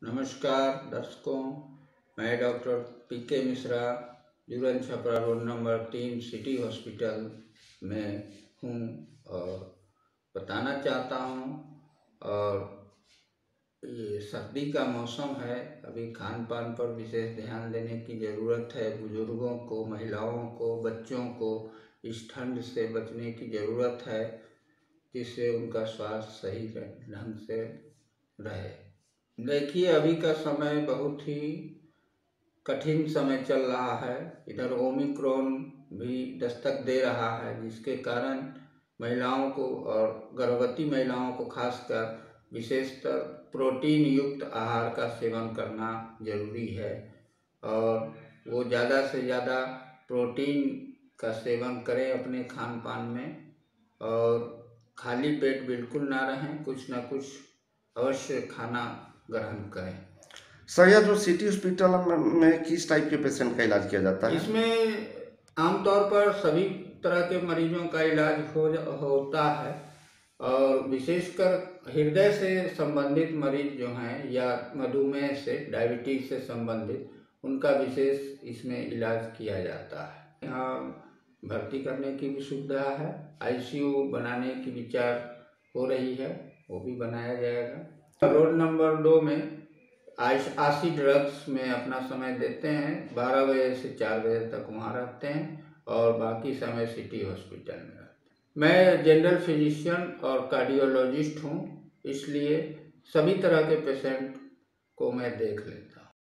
नमस्कार दर्शकों, मैं doctor PK Mishra Juran Chhapra road number 3 city hospital में हूँ और बताना चाहता हूँ। और ये सर्दी का मौसम है, अभी खान पान पर विशेष ध्यान देने की ज़रूरत है। बुजुर्गों को, महिलाओं को, बच्चों को इस ठंड से बचने की ज़रूरत है, जिससे उनका स्वास्थ्य सही ढंग से रहे। देखिए, अभी का समय बहुत ही कठिन समय चल रहा है। इधर ओमिक्रॉन भी दस्तक दे रहा है, जिसके कारण महिलाओं को और गर्भवती महिलाओं को खासकर विशेषतर प्रोटीन युक्त आहार का सेवन करना जरूरी है। और वो ज़्यादा से ज़्यादा प्रोटीन का सेवन करें अपने खान पान में, और खाली पेट बिल्कुल ना रहें, कुछ ना कुछ अवश्य खाना ग्रहण करें। सर, यह जो सिटी हॉस्पिटल में किस टाइप के पेशेंट का इलाज किया जाता है? इसमें आमतौर पर सभी तरह के मरीजों का इलाज होता है, और विशेषकर हृदय से संबंधित मरीज जो हैं या मधुमेह से, डायबिटीज से संबंधित, उनका विशेष इसमें इलाज किया जाता है। यहाँ भर्ती करने की भी सुविधा है, आईसीयू बनाने की विचार हो रही है, वो भी बनाया जाएगा। रोड नंबर 2 में आशी ड्रग्स में अपना समय देते हैं, 12 बजे से 4 बजे तक वहाँ रहते हैं, और बाकी समय सिटी हॉस्पिटल में रहते हैं। मैं जनरल फिजिशियन और कार्डियोलॉजिस्ट हूँ, इसलिए सभी तरह के पेशेंट को मैं देख लेता हूँ।